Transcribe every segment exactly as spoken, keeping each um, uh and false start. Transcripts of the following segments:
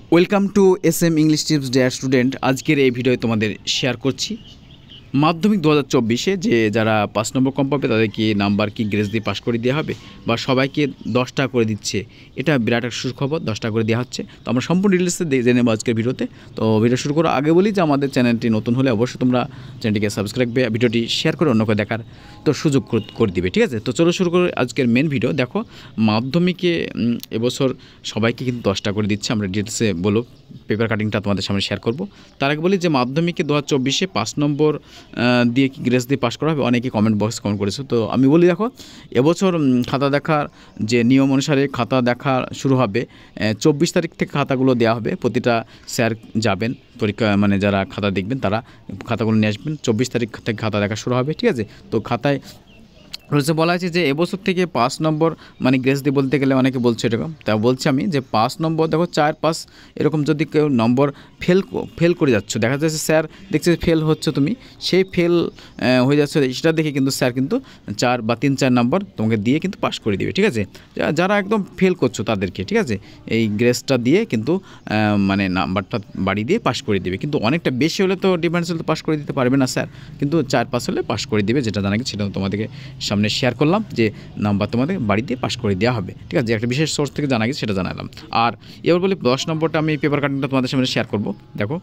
Welcome to S M English tips dear student. আজকের এই ভিডিওতে তোমাদের শেয়ার করছি মাধ্যমিক দু হাজার চব্বিশে যে যারা পাঁচ নম্বর কম পাবে তাদেরকে নাম্বার কি গ্রেস দিয়ে পাস করে দেওয়া হবে বা সবাইকে দশ টাকা করে দিচ্ছে। এটা বিরাট একটা সুখবর, দশ টাকা করে দেওয়া হচ্ছে। তো আমরা সম্পূর্ণ ডিটেলসে জেনে নেব আজকের ভিডিওতে। তো ভিডিও শুরু করার আগে বলি যে আমাদের চ্যানেলটি নতুন হলে অবশ্যই তোমরা চ্যানেলটিকে সাবস্ক্রাইব করে ভিডিওটি শেয়ার করে অন্যকে দেখার তো সুযোগ করে দিবে, ঠিক আছে। তো চলো শুরু করে আজকের মেন ভিডিও। দেখো, মাধ্যমিকে এবছর সবাইকে কিন্তু দশ টাকা করে দিচ্ছে। আমরা ডিটেলসে বলো পেপার কাটিংটা তোমাদের সামনে শেয়ার করব। তার আগে বলি যে মাধ্যমিকে দু হাজার চব্বিশে পাঁচ নম্বর দিয়ে কি গ্রেস দিয়ে পাস করা হবে, অনেকে কমেন্ট বক্স কমেন্ট করেছো। তো আমি বলি দেখো, এবছর খাতা দেখার যে নিয়ম অনুসারে খাতা দেখা শুরু হবে চব্বিশ তারিখ থেকে খাতাগুলো দেওয়া হবে। প্রতিটা স্যার যাবেন পরীক্ষা, মানে যারা খাতা দেখবেন তারা খাতাগুলো নিয়ে আসবেন। চব্বিশ তারিখ থেকে খাতা দেখা শুরু হবে, ঠিক আছে। তো খাতায় রয়েছে বলা আছে যে এবছর থেকে পাঁচ নম্বর মানে গ্রেস দিয়ে বলতে গেলে অনেকে বলছে এরকম, তা বলছি আমি যে পাঁচ নম্বর দেখো চার পাঁচ এরকম যদি কেউ নম্বর ফেল ফেল করে যাচ্ছ, দেখা যাচ্ছে স্যার দেখছে ফেল হচ্ছে, তুমি সেই ফেল হয়ে যাচ্ছে সেটা দেখে কিন্তু স্যার কিন্তু চার বা তিন চার নম্বর তোমাকে দিয়ে কিন্তু পাস করে দিবে, ঠিক আছে। যারা একদম ফেল করছো তাদেরকে, ঠিক আছে, এই গ্রেসটা দিয়ে কিন্তু মানে নাম্বারটা বাড়িয়ে দিয়ে পাস করে দিবে। কিন্তু অনেকটা বেশি হলে তো ডিফারেন্স হলে তো পাস করে দিতে পারবে না স্যার, কিন্তু চার পাঁচ হলে পাস করে দিবে। যেটা জানা গেছে সেটা তোমাদেরকে সামনে শেয়ার করলাম যে নাম্বার তোমাদের বাড়িতে পাস করে দেওয়া হবে, ঠিক আছে। একটা বিশেষ সোর্স থেকে জানা গেছে সেটা জানালাম। আর এবার বলি দশ নম্বরটা আমি পেপার কাটিংটা তোমাদের সামনে শেয়ার করব। দেখো,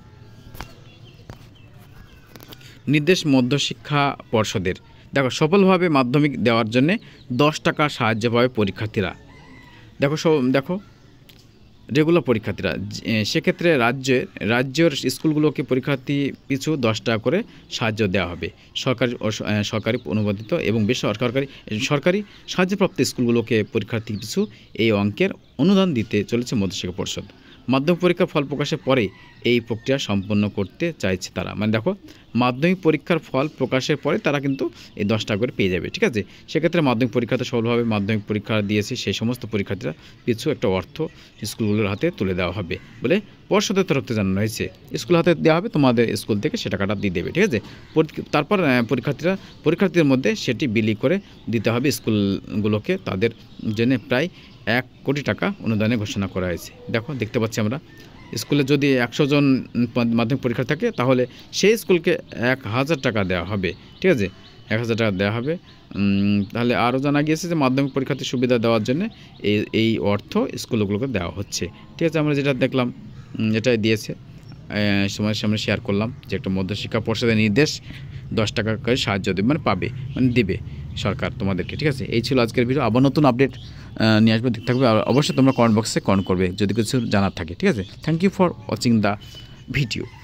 নির্দেশ মধ্যশিক্ষা পর্ষদের দেখো সফলভাবে মাধ্যমিক দেওয়ার জন্য দশ টাকা সাহায্য পাবে পরীক্ষার্থীরা। দেখো সব দেখো রেগুলার পরীক্ষার্থীরা, সেক্ষেত্রে রাজ্যের রাজ্যের স্কুলগুলোকে পরীক্ষার্থী পিছু দশ টাকা করে সাহায্য দেওয়া হবে। সরকারি সরকারি অনুমোদিত এবং বেসরকারি সরকারি সাহায্যপ্রাপ্ত স্কুলগুলোকে পরীক্ষার্থী পিছু এই অঙ্কের অনুদান দিতে চলেছে মধ্যশিক্ষা পর্ষদ। মাধ্যমিক পরীক্ষার ফল প্রকাশের পরে এই প্রক্রিয়া সম্পন্ন করতে চাইছে তারা। মানে দেখো, মাধ্যমিক পরীক্ষার ফল প্রকাশের পরে তারা কিন্তু এই দশ টাকা করে পেয়ে যাবে, ঠিক আছে। সেক্ষেত্রে মাধ্যমিক পরীক্ষাতে সফলভাবে মাধ্যমিক পরীক্ষা দিয়েছে সেই সমস্ত পরীক্ষার্থীরা পিছু একটা অর্থ স্কুলগুলোর হাতে তুলে দেওয়া হবে বলে পর্ষদের তরফ থেকে জানানো হয়েছে। স্কুল হাতে দেওয়া হবে, তোমাদের স্কুল থেকে সে টাকাটা দিয়ে দেবে, ঠিক আছে। তারপর পরীক্ষার্থীরা পরীক্ষার্থীদের মধ্যে সেটি বিলি করে দিতে হবে স্কুলগুলোকে। তাদের জন্য প্রায় এক কোটি টাকা অনুদানে ঘোষণা করা হয়েছে। দেখো, দেখতে পাচ্ছি আমরা স্কুলে যদি একশো জন মাধ্যমিক পরীক্ষা থাকে তাহলে সেই স্কুলকে এক হাজার টাকা দেওয়া হবে, ঠিক আছে, এক হাজার টাকা দেওয়া হবে। তাহলে আরও জানা গিয়েছে যে মাধ্যমিক পরীক্ষার্থী সুবিধা দেওয়ার জন্য এই এই অর্থ স্কুলগুলোকে দেওয়া হচ্ছে, ঠিক আছে। আমরা যেটা দেখলাম এটাই দিয়েছে, সময়ের সামনে শেয়ার করলাম যে একটা মধ্যশিক্ষা পর্ষদের নির্দেশ দশ টাকা করে সাহায্য দেবে, মানে পাবে, মানে দেবে সরকার তোমাদেরকে, ঠিক আছে। এই ছিল আজকের ভিডিও। আবার নতুন আপডেট নিয়ে আসবে, দেখতে থাকবে। আর অবশ্যই তোমরা কমেন্ট বক্সে কমেন্ট করবে যদি কিছু জানার থাকে, ঠিক আছে। Thank you for watching the video.